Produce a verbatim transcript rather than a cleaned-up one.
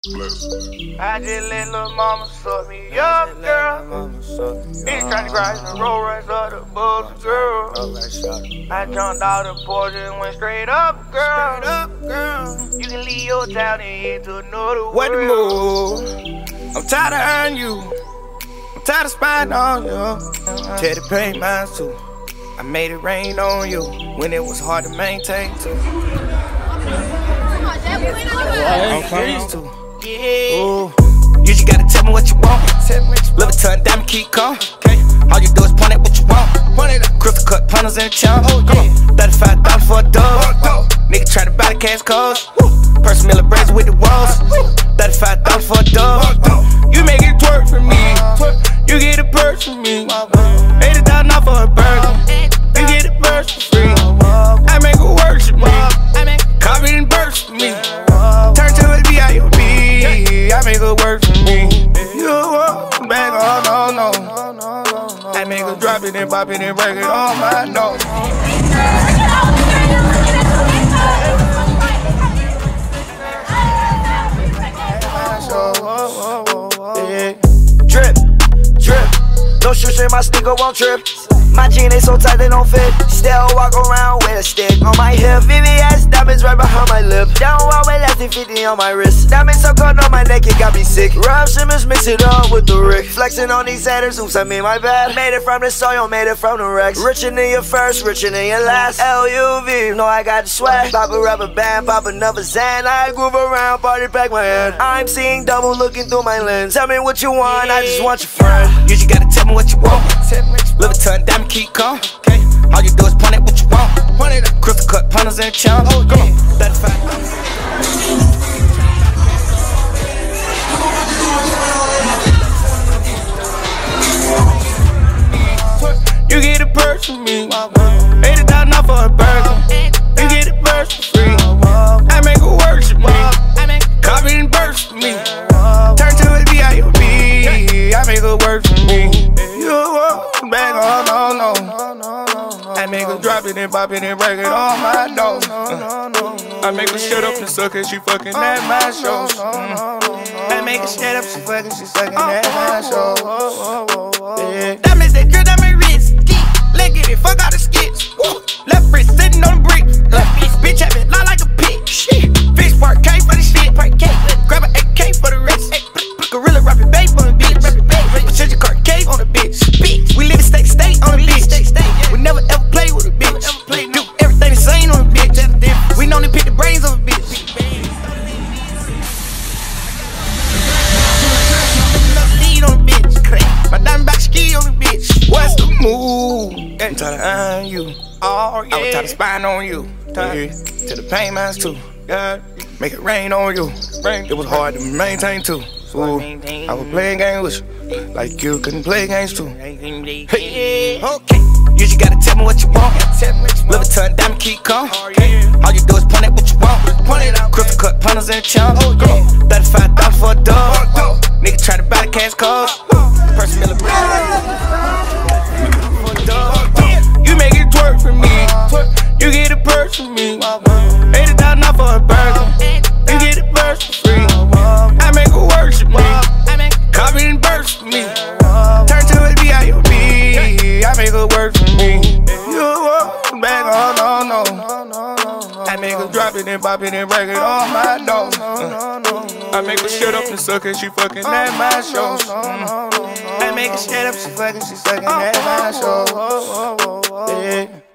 I just let lil' mama suck me up, girl. Bitch tryna grind the roll runs up the books, girl. I jumped out the porch and went straight up, girl. You can leave your town and head to another world. What the move? I'm tired of earning you. I'm tired of spying on you. Tell the pain mine too. I made it rain on you when it was hard to maintain too. I'm pleased too. Ooh. You just gotta tell me what you want. Live a ton, diamond, keep calm. All you do is point at what you want. Crystal cut punters in the chump. thirty-five dollars for a dub. Nigga try to buy the cash calls. Person Miller braids with the walls. thirty-five dollars for a dub. You make it twerk for me. You get a purse for me. eighty thousand dollars for a burger. You get a purse for free. I make it worship me. Copy and burst for me. Turn to a V I P. I make it work for me. You walk back, oh no, no. I make it drop it and pop it and break it on my nose. Drip, drip. No shoes in my sneaker won't trip. My jeans ain't so tight they don't fit. Still walk around with a stick on my hip. V V S diamonds right behind my lip. Down wall with less than fifty on my wrist. Diamonds so cold on my neck it got me sick. Rob Simmons mix it up with the Rick. Flexing on these haters, oops I mean my bad. Made it from the soil, made it from the Rex. Richer than your first, richer than your last. L U V, know I got the swag. Pop a rubber band, pop another Zan. I groove around, party pack my hand. I'm seeing double looking through my lens. Tell me what you want, I just want your friend. You just gotta tell me what you want. Live a ton, diamond, keep calm. All you do is point at what you want. Crystal cut punters in the chump. thirty-five You get a purse from me. eighty thousand dollars for a burger. You get a purse for free. I make it worship me. Copy and burst for me. Turn to a V I P. I make it work for me. You walk back, oh no, no. I make her drop it and pop it and break it on my nose. I make her shut up and suck it, she fucking at my shows. I make her shut up, she fucking, she sucking at my shows. Diamonds that drip, diamond wrist. Leg it, fuck all the skits. Left wrist sitting on the brick. Bitch have it, lie like a pig. Fish part K for the shit. Grab an A K for the rest. Gorilla rapping babe on the bitch. Change your car cave on the bitch. We live in state to state on the bitch. We never ever play with a bitch. Do everything the same on the bitch. We know they pick the brains on the bitch. Lead on the bitch. My diamond back ski on the bitch. What's the move? I'm tired of eyeing you. Oh, yeah. I was tired of spying on you. Yeah. To the pain mines too. Yeah. Make it rain on you. It was hard to maintain too. So I was playing games with you, like you couldn't play games too. Hey, okay. You just gotta tell me what you want. Live a ton, diamond, keep calm. All you do is point at what you want. Crystal cut punters in the chump. thirty-five dollars for a dub. Nigga try to buy the cash calls. Person Miller You make it twerk for me. You get a purse for me. eighty thousand dollars for a burger. You get a purse for free. I make it worship me. Copy and burst for me. Turn to a V I P. I make it work for me. You walk back, oh no, no. I make her drop it and pop it and break it on my nose. I make her shut up and suck it, she fucking at my shows. I make her shut up, she fucking, she sucking at my shows. Yeah.